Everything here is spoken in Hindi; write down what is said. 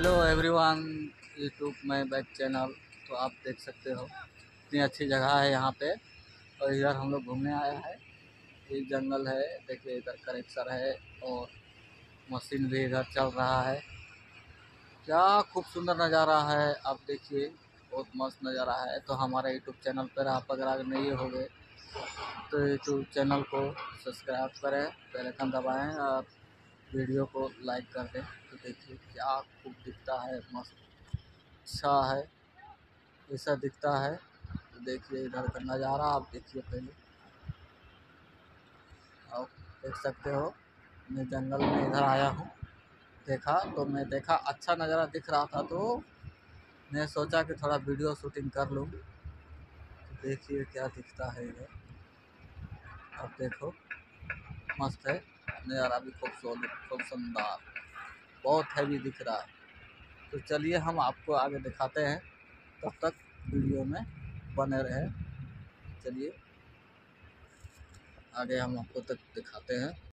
हेलो एवरीवन, यूट्यूब में बैक चैनल। तो आप देख सकते हो इतनी अच्छी जगह है यहाँ पे। और इधर हम लोग घूमने आया है। ये जंगल है, देखिए इधर करेक्सर है और मशीन भी इधर चल रहा है। क्या खूब सुंदर नज़ारा है, आप देखिए, बहुत मस्त नज़ारा है। तो हमारे यूट्यूब चैनल पर आप अगर नहीं हो गए तो यूट्यूब चैनल को सब्सक्राइब करें, बेल आइकन दबाएँ और वीडियो को लाइक कर दें। तो देखिए क्या खूब दिखता है, मस्त अच्छा है, ऐसा दिखता है। तो देखिए इधर का नज़ारा आप देखिए पहले, आप देख सकते हो। मैं जंगल में इधर आया हूँ, देखा अच्छा नज़ारा दिख रहा था, तो मैं सोचा कि थोड़ा वीडियो शूटिंग कर लूँ। तो देखिए क्या दिखता है इधर, आप देखो, मस्त है नज़ारा भी, खूब शानदार, बहुत हैवी दिख रहा है। तो चलिए हम आपको आगे दिखाते हैं, तब तक वीडियो में बने रहे। चलिए आगे हम आपको तक दिखाते हैं।